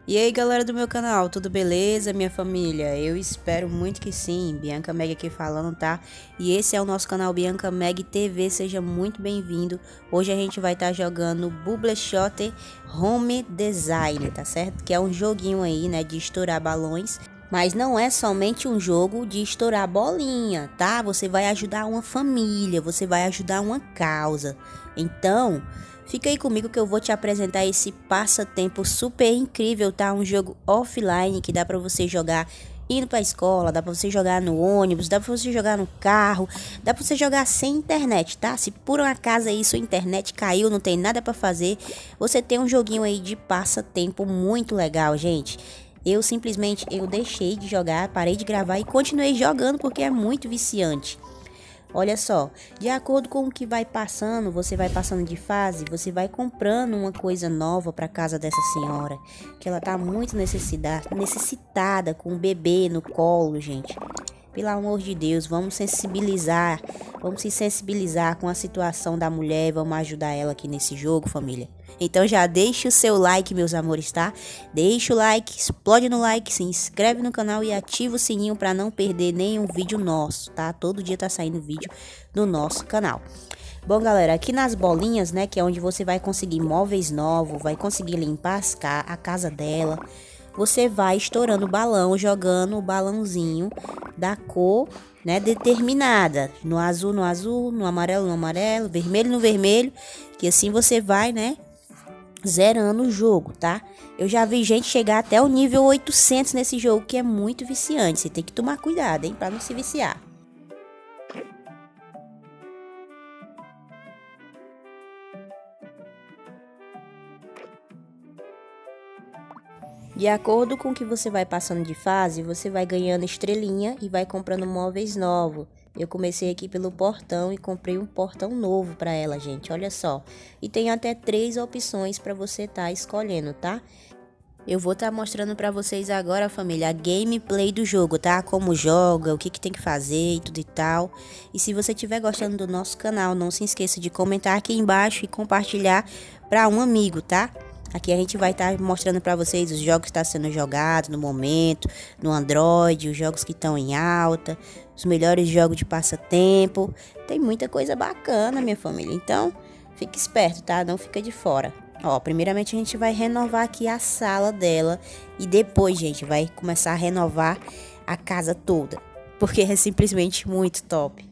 E aí galera do meu canal, tudo beleza, minha família? Eu espero muito que sim. Bianca Meg aqui falando, tá? E esse é o nosso canal Bianca Meg TV, seja muito bem-vindo. Hoje a gente vai estar jogando Bubble Shot Home Design, tá certo? Que é um joguinho aí, né, de estourar balões. Mas não é somente um jogo de estourar bolinha, tá? Você vai ajudar uma família, você vai ajudar uma causa. Então, fica aí comigo que eu vou te apresentar esse passatempo super incrível, tá? Um jogo offline que dá pra você jogar indo pra escola, dá pra você jogar no ônibus, dá pra você jogar no carro, dá pra você jogar sem internet, tá? Se por um acaso aí sua internet caiu, não tem nada pra fazer, você tem um joguinho aí de passatempo muito legal, gente. Eu deixei de jogar, parei de gravar e continuei jogando porque é muito viciante. Olha só, de acordo com o que vai passando, você vai passando de fase, você vai comprando uma coisa nova para casa dessa senhora, que ela tá muito necessitada com o bebê no colo, gente. Pelo amor de Deus, vamos se sensibilizar com a situação da mulher, vamos ajudar ela aqui nesse jogo, família. Então já deixa o seu like, meus amores, tá? Deixa o like, explode no like, se inscreve no canal e ativa o sininho para não perder nenhum vídeo nosso, tá? Todo dia tá saindo vídeo do nosso canal. Bom, galera, aqui nas bolinhas, né, que é onde você vai conseguir móveis novos, vai conseguir limpar a casa dela. Você vai estourando o balão, jogando o balãozinho da cor, né, determinada. No azul, no azul, no amarelo, vermelho no vermelho. Que assim você vai, né, zerando o jogo, tá? Eu já vi gente chegar até o nível 800 nesse jogo, que é muito viciante. Você tem que tomar cuidado, hein, pra não se viciar. De acordo com o que você vai passando de fase, você vai ganhando estrelinha e vai comprando móveis novos. Eu comecei aqui pelo portão e comprei um portão novo para ela, gente. Olha só. E tem até 3 opções para você estar escolhendo, tá? Eu vou estar mostrando para vocês agora, família, a gameplay do jogo, tá? Como joga, o que tem que fazer e tudo e tal. E se você estiver gostando do nosso canal, não se esqueça de comentar aqui embaixo e compartilhar para um amigo, tá? Aqui a gente vai estar mostrando para vocês os jogos que estão sendo jogados no momento, no Android, os jogos que estão em alta, os melhores jogos de passatempo. Tem muita coisa bacana, minha família. Então, fique esperto, tá? Não fica de fora. Ó, primeiramente a gente vai renovar aqui a sala dela e depois, gente, vai começar a renovar a casa toda, porque é simplesmente muito top.